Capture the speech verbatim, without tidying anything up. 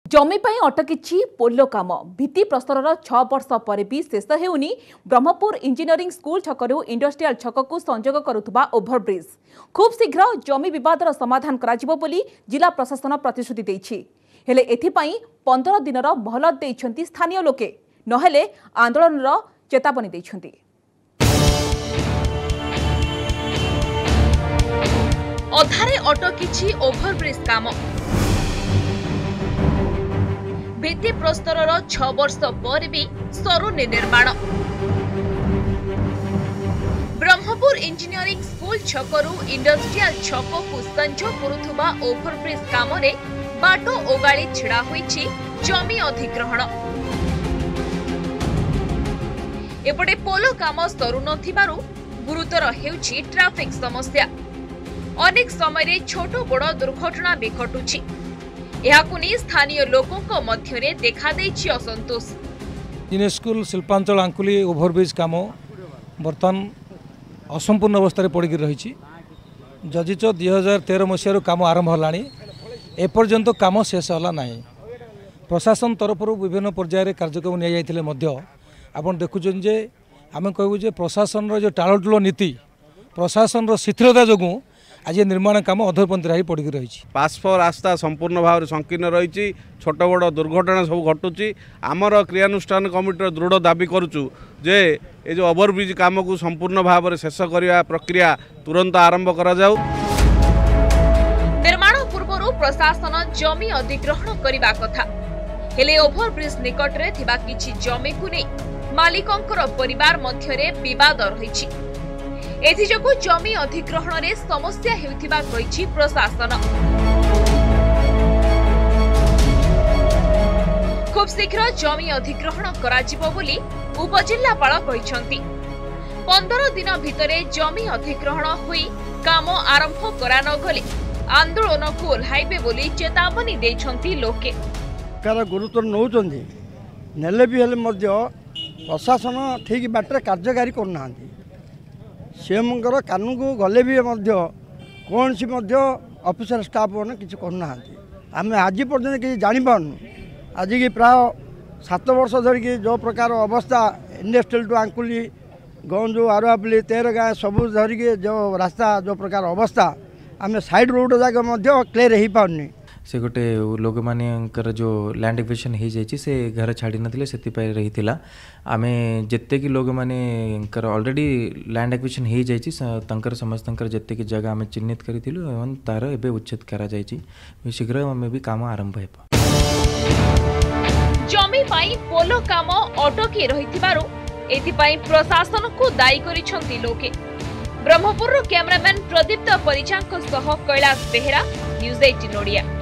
जमी पर अटकी पोलो काम भित्ति प्रस्तर छह वर्ष पर भी शेष होनी ब्रह्मपुर इंजीनियरिंग स्कूल छकरू इंडस्ट्रियल छक को संजोग करुवा ओभरब्रिज खूब शीघ्र जमी विवादर समाधान कराजिबो बोली जिला प्रशासन प्रतिश्रुति देछि। हेले एथिपाई पंद्रह दिनर मोहलत देइछंती स्थानीय लोके नहेले आंदोलनर चेतावनी देइछंती। अधारे अटकी ओभरब्रिज काम भित्ति प्रस्तर छह वर्ष पर भी सरुनी निर्माण। ब्रह्मपुर इंजीनियरिंग स्कूल छकरू इंडस्ट्रियल छक को संजोग करुवा ओभरब्रिज काम रे बाटो ओगाली छिड़ा होईछि जमी अधिग्रहण। एपटे पोलो काम सरू नथिबारु गुरुतर हेउछि ट्रैफिक समस्या। अनेक समय छोट बड़ दुर्घटना भी घटुछि। एहाकु नै स्थानीय लोकों मध्यरे देखा देछि असंतोष। इंजीनियरिंग स्कूल शिल्पांचल आंकुली ओभरब्रिज काम बर्तमान असंपूर्ण अवस्था पड़ रही। जजिच दुई हजार तेरह मसीह काम आरंभ होलानी एपर्यंत काम शेष होला नहीं। प्रशासन तरफ विभिन्न पर्यायर कार्यक्रम नि जाइथिले मध्य आपण देखुछन जे आमे कहबु जे प्रशासन रो जो टाळटुलो नीति प्रशासन रो शिथिलता जोगु आज निर्माण काम अधरपंथी रही पड़ रही। पासफोर रास्ता संपूर्ण भाव में संकीर्ण रही। छोट बड़ दुर्घटना सब घटुची। आमर क्रियानुष्ठान कमिटर दृढ़ दाबी करुचु जे ये जो ओभरब्रिज काम को संपूर्ण भाव में शेष करने प्रक्रिया तुरंत आरंभ करा जाऊ। निर्माण पूर्व प्रशासन जमी अधिग्रहण करने कथा हेले ओभरब्रिज निकट में थिबा किछि जमी को नै मालिकंकर परिवार मध्यरे विवाद रही। एथिजोगु जमी अधिग्रहण रे समस्या हेउथिबा कहिछि प्रशासन। खूब शीघ्र जमी अधिग्रहण कराजिबो बोली उपजिल्लापाल कहिसंती। पंद्रह दिन भितरे जमी अधिग्रहण होई काम आरंभ करा न गले आंदोलन को ओल्हाइबे बोली चेतावनी देछंती लोके। कार गुरुत्व नौचंदी नेले भी हेले मध्य प्रशासन ठीक बाटरे कार्यकारी करनाहांती। सीएमकर कानून को गले भी कौन सी ऑफिसर स्टाफ मैंने किसी करना आम आज पर्यटन किसी जापारनु। आज की प्राय सात वर्ष धरिकी जो प्रकार अवस्था इंडस्ट्रियल टू आंकुली गंजू आरुआपली तेर गाँ सबू धरिकी जो रास्ता जो प्रकार अवस्था आम साइड रोड जाक क्लियर हो पारनी। से गोटे लोक मानकर जो लैंड एक्विजिशन हो जाइए से घर छाड़ी नथिले से रही थिला। आमे जिते कि लोक माने ऑलरेडी लैंड एक्विजिशन हो जाइए समस्त जिते कि जगह आम चिन्हित करूँ एवं तार एवं उच्छेद करा जाइए शीघ्र आम भी काम आरंभ हो। जमी पाई पोलो काम अटकी रहिथिबारु एथिपाई प्रशासन को दायी करिसंती लोके। ब्रह्मपुर कैमरामैन प्रदीप्त परिचांक सह कैलाश बेहेरा न्यूज अठारह ओडिया।